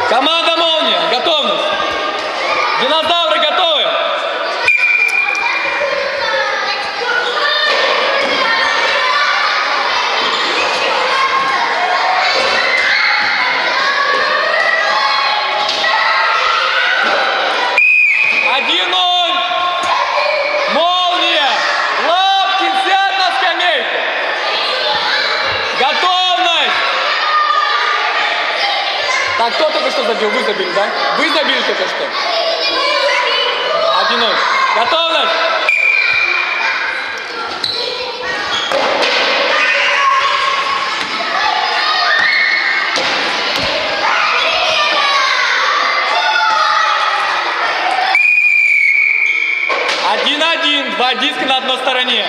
Команда «Молния», готовность. Динозавры готовы. Так, кто только что забил? Вы забили, да? Вы забили только что. 1-0. Готовность! Два диска на одной стороне.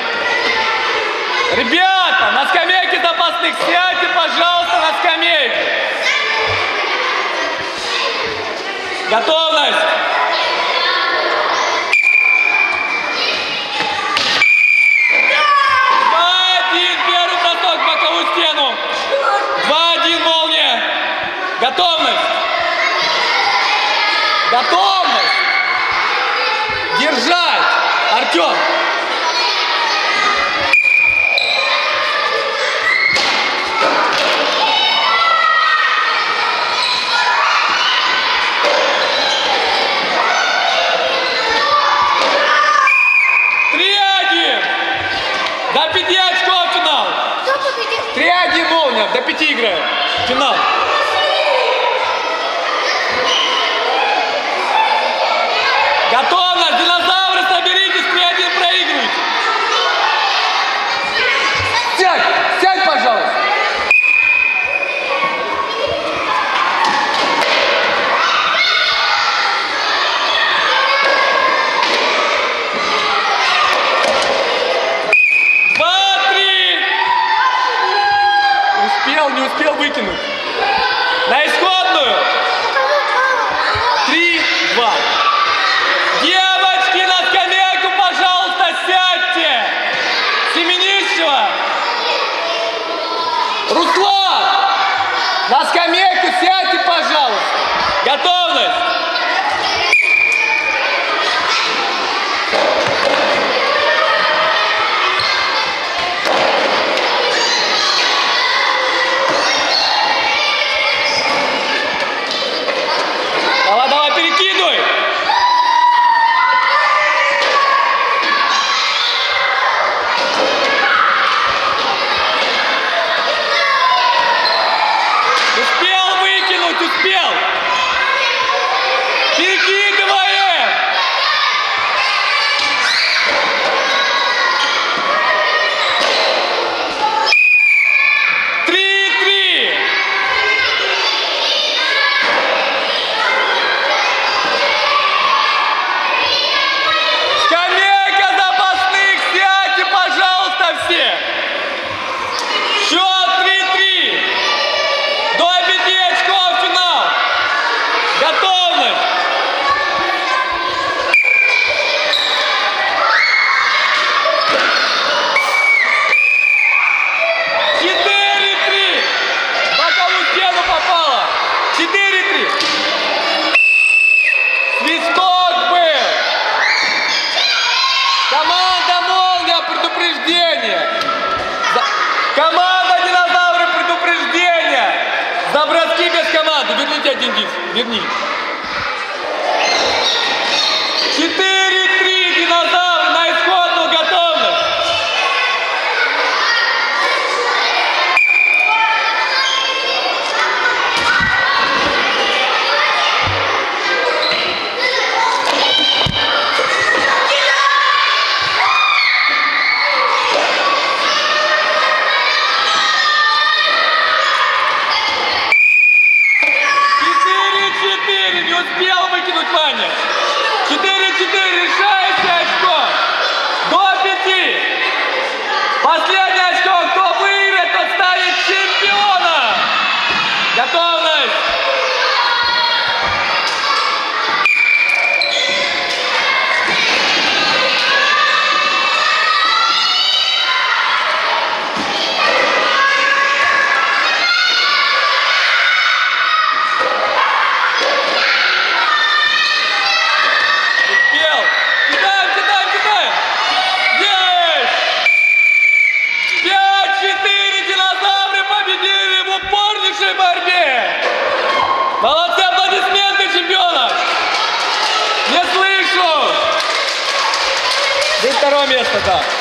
Ребята, на скамейке запасных сядьте, пожалуйста, на скамейку. Готовность! Первый бросок в боковую стену. 2-1 «Молния». Готовность! Готовность! Держать! Артем! До 5 очков финал. 3-1 «Молния». До 5 играет. Финал. Готовность. Динозавры, соберитесь. 3-1 проигрывайте. Сядь. Сядь, пожалуйста. Не успел выкинуть. На исходную. 3-2. Девочки, на скамейку, пожалуйста, сядьте. Семенищева. Руслан, на скамейку сядьте, пожалуйста. Готовность. Давай, перекидывай! Успел выкинуть, успел! Перекидываем! Команда «Динозавры», предупреждение! За броски без команды. Верните один диск. Верни. 4-3. «Динозавры» на исходную готовность. Не успел выкинуть Ваня. 4-4. Решающее очко. До 5. Последнее очко. Кто выиграет, тот станет чемпионом. Готовность. лучшей борьбе. Молодцы, аплодисменты, чемпионов. Не слышу. Вы второе место, да.